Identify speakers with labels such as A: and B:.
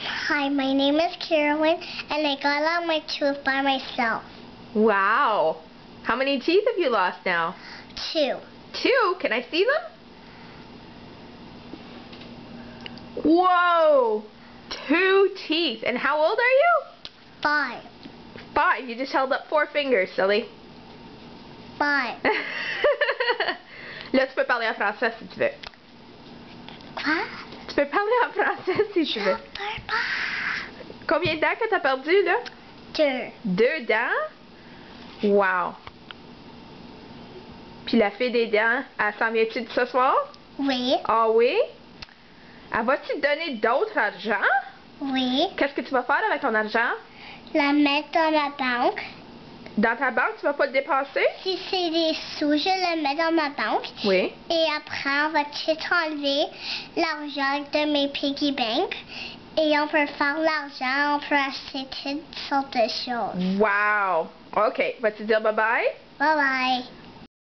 A: Hi, my name is Carolyn, and I got out my tooth by myself.
B: Wow. How many teeth have you lost now?
A: 2.
B: 2? Can I see them? Whoa! 2 teeth. And how old are you?
A: 5.
B: 5. You just held up 4 fingers, silly.
A: 5.
B: Là, tu peux parler en français si tu veux.
A: Quoi?
B: Tu peux parler en français si tu veux.
A: Je peux pas.
B: Combien de dents que t'as perdu, là?
A: 2.
B: 2 dents? Wow. Puis la fée des dents, elle s'en vient-tu de ce soir?
A: Oui.
B: Ah oui? Elle va-tu te donner d'autres argent?
A: Oui.
B: Qu'est-ce que tu vas faire avec ton argent?
A: La mettre dans la banque.
B: Dans ta banque, tu vas pas le dépenser?
A: Si c'est des sous, je le mets dans ma banque.
B: Oui.
A: Et après, on va tout enlever l'argent de mes piggy banks. Et on peut faire l'argent, on peut acheter toutes sortes de choses.
B: Wow. OK. Vas-tu dire bye-bye?
A: Bye bye.